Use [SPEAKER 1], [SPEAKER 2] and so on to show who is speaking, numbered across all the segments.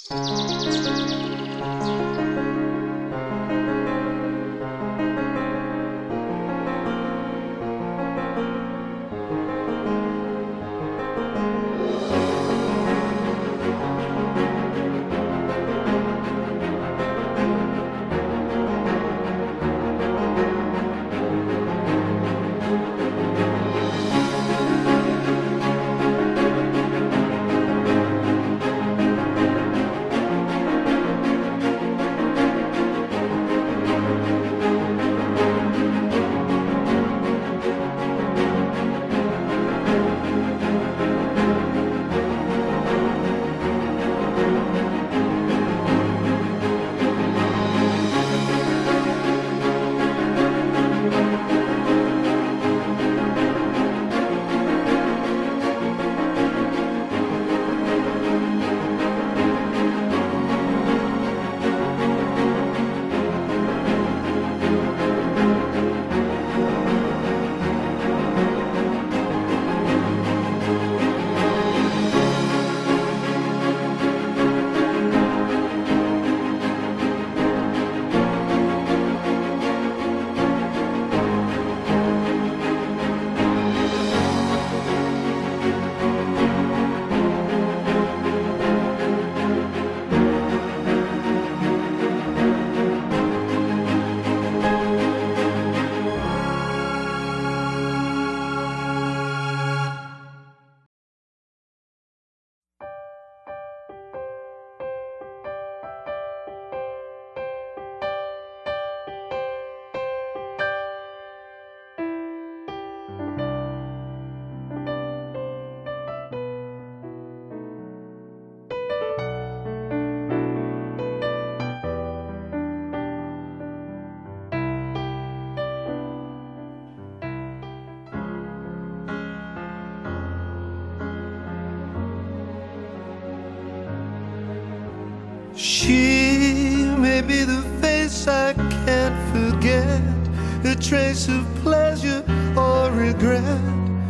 [SPEAKER 1] She may be the face I can't forget, a trace of pleasure or regret,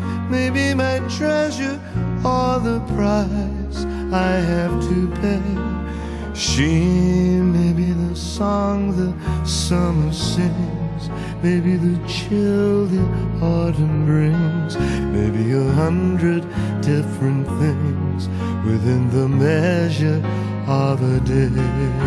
[SPEAKER 1] maybe my treasure or the price I have to pay. She may be the song the summer sings, maybe the chill the autumn brings, maybe 100 different things within the measure of a day.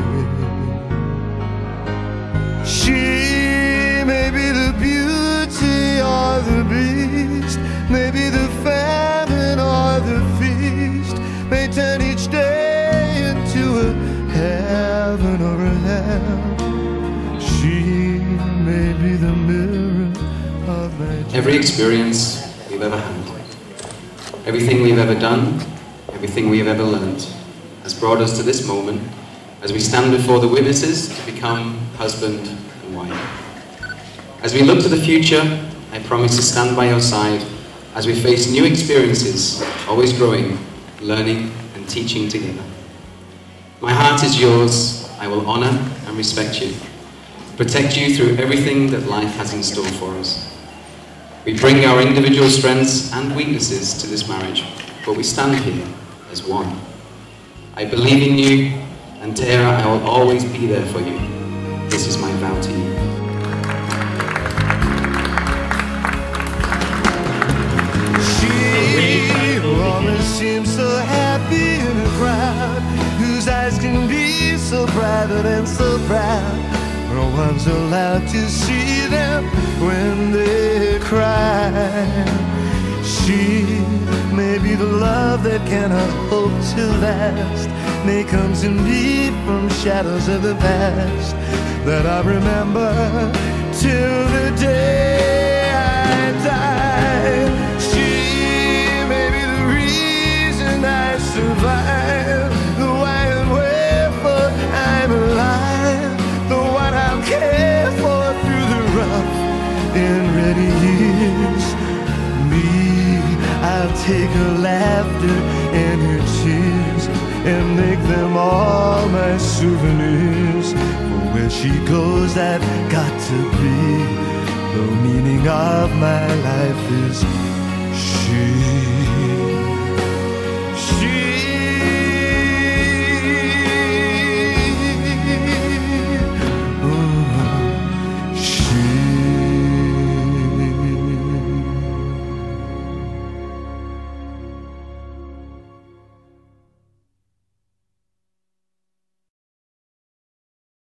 [SPEAKER 1] She may be the beauty or the beast, maybe the famine or the feast, may turn each day into a heaven or a hell. She may be the mirror of my dreams.
[SPEAKER 2] Every experience we've ever had, everything we've ever done, everything we have ever learned, has brought us to this moment as we stand before the witnesses to become husband and wife. As we look to the future, I promise to stand by your side as we face new experiences, always growing, learning and teaching together. My heart is yours. I will honor and respect you, protect you through everything that life has in store for us. We bring our individual strengths and weaknesses to this marriage, but we stand here as one. I believe in you, and Tara, I will always be there for you. This is my vow to you.
[SPEAKER 1] She always seems so happy in a crowd, whose eyes can be so private and so proud. No one's allowed to see them when they cry. She may be the love that cannot hope to last, may come to me from shadows of the past that I remember till the day I die. She may be the reason I survive, the why and wherefore I'm alive, the one I'll care for through the rough and ready years. I'll take her laughter and her tears and make them all my souvenirs. For where she goes, I've got to be. The meaning of my life is she.